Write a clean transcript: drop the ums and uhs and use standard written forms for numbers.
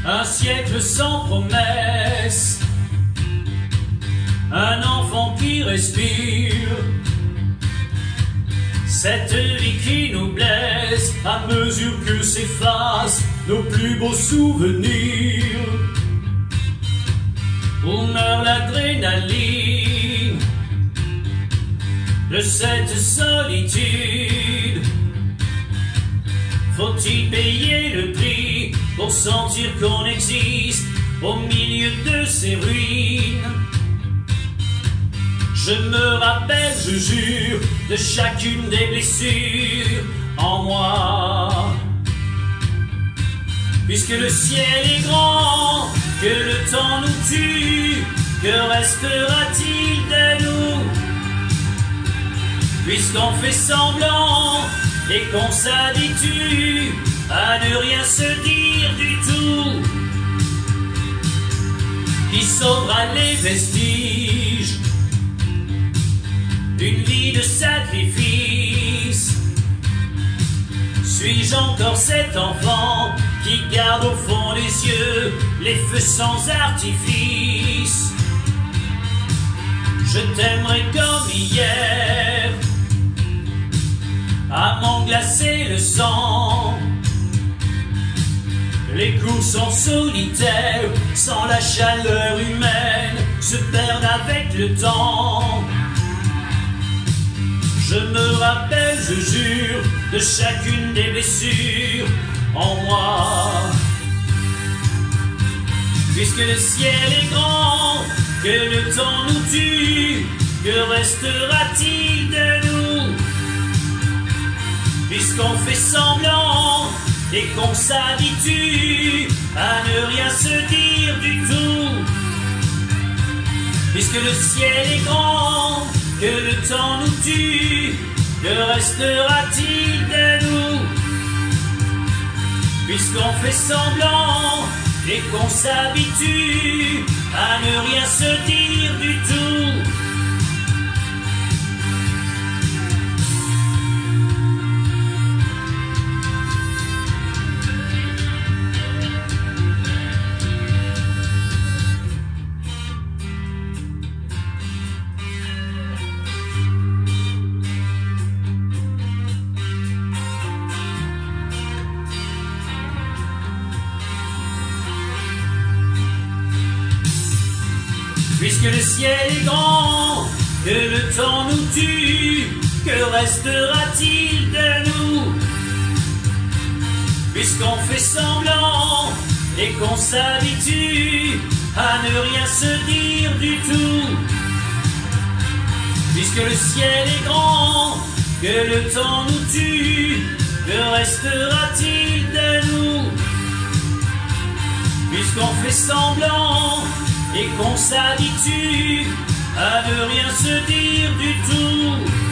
Un siècle sans promesse, un enfant qui respire, cette vie qui nous blesse à mesure que s'effacent nos plus beaux souvenirs. Où meurt l'adrénaline de cette solitude? Faut-il payer le prix pour sentir qu'on existe au milieu de ces ruines? Je me rappelle, je jure, de chacune des blessures en moi. Puisque le ciel est grand, que le temps nous tue, que restera-t-il de nous? Puisqu'on fait semblant et qu'on s'habitue à ne rien se dire du tout, qui sauvera les vestiges d'une vie de sacrifice? Suis-je encore cet enfant qui garde au fond des yeux les feux sans artifice? Je t'aimerai comme hier, à m'en glacer le sang. Les coups sont solitaires, sans la chaleur humaine, se perdent avec le temps. Je me rappelle, je jure, de chacune des blessures en moi. Puisque le ciel est grand, que le temps nous tue, que restera-t-il de nous? Puisqu'on fait semblant et qu'on s'habitue à ne rien se dire du tout. Puisque le ciel est grand, que le temps nous tue, que restera-t-il de nous? Puisqu'on fait semblant et qu'on s'habitue à ne rien se dire du tout. Puisque le ciel est grand, que le temps nous tue, que restera-t-il de nous? Puisqu'on fait semblant et qu'on s'habitue à ne rien se dire du tout. Puisque le ciel est grand, que le temps nous tue, que restera-t-il de nous? Puisqu'on fait semblant et qu'on s'habitue à ne rien se dire du tout.